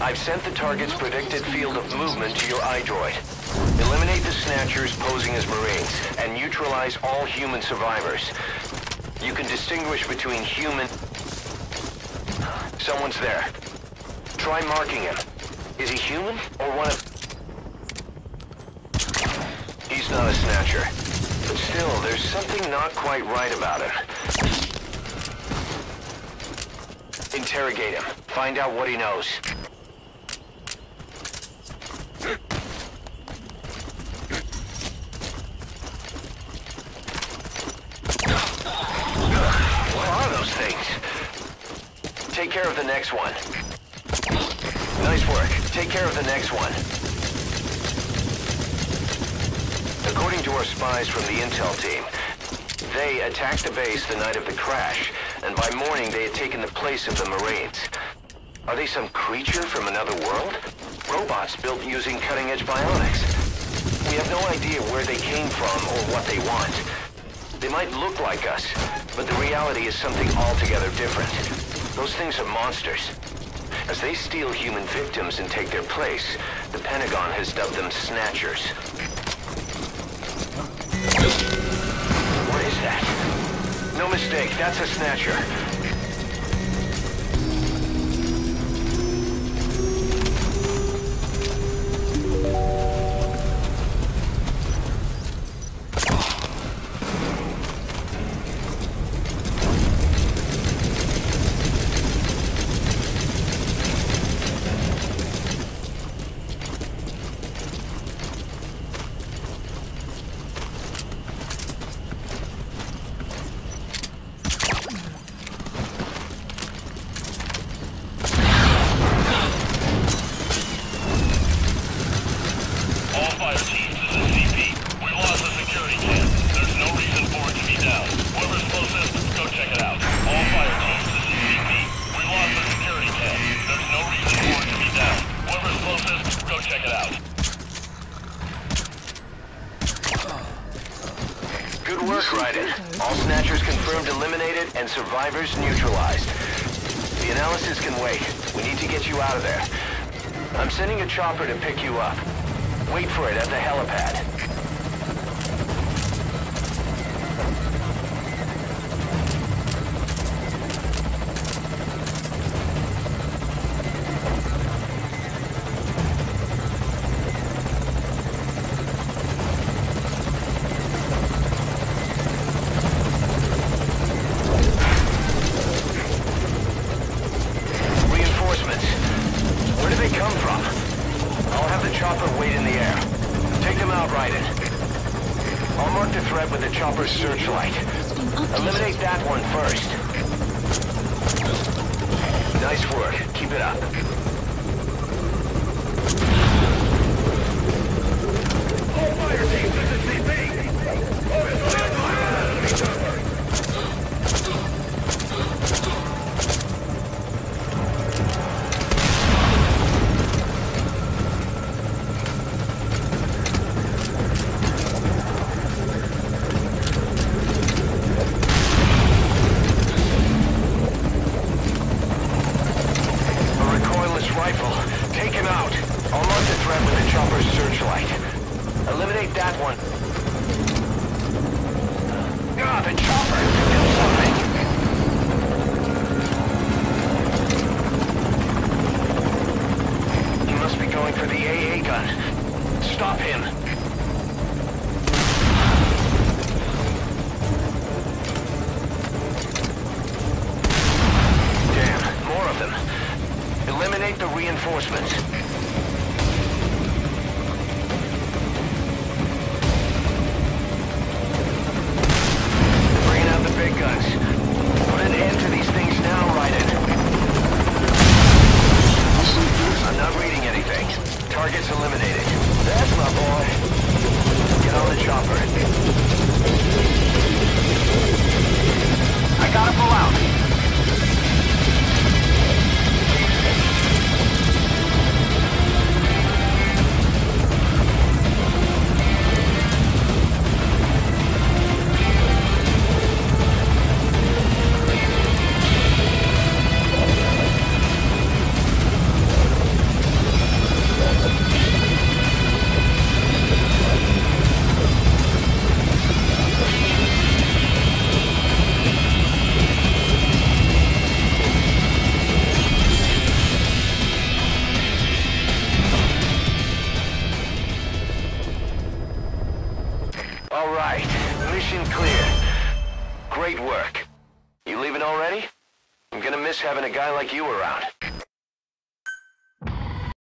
I've sent the target's predicted field of movement to your iDroid. Eliminate the Snatchers posing as Marines, and neutralize all human survivors. You can distinguish between human... Someone's there. Try marking him. Is he human, or one of... He's not a Snatcher. But still, there's something not quite right about him. Interrogate him. Find out what he knows. What are those things? Take care of the next one. Nice work. Take care of the next one. According to our spies from the intel team, they attacked the base the night of the crash, and by morning they had taken the place of the Marines. Are they some creature from another world? Robots built using cutting-edge bionics. We have no idea where they came from or what they want. They might look like us, but the reality is something altogether different. Those things are monsters. As they steal human victims and take their place, the Pentagon has dubbed them Snatchers. What is that? No mistake, that's a Snatcher. Good work, Raiden. All Snatchers confirmed eliminated and survivors neutralized. The analysis can wait. We need to get you out of there. I'm sending a chopper to pick you up. Wait for it at the helipad. With the chopper's searchlight. Eliminate that one first. Nice work. Keep it up. All fire teams, this is CP. Eliminate that one. Ah, the chopper! Do something! He must be going for the AA gun. Stop him! Damn, more of them. Eliminate the reinforcements. Big guns. Put an end to these things now, Raiden. I'm not reading anything. Targets eliminated. That's my boy. Get on the chopper. I gotta pull out. All right, mission clear. Great work. You leaving already? I'm gonna miss having a guy like you around.